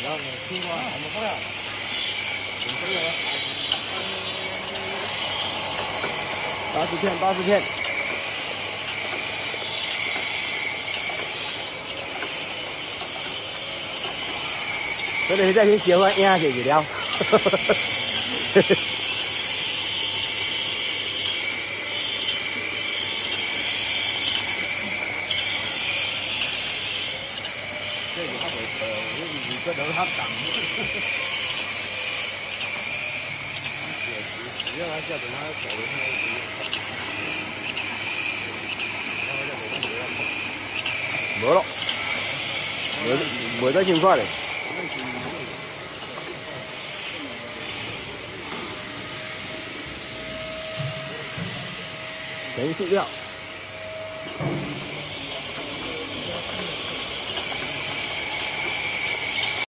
80片。这里再去结婚压下去了。这个他我个人他挡。原来叫怎么走的没了，没得情况嘞。全塑料。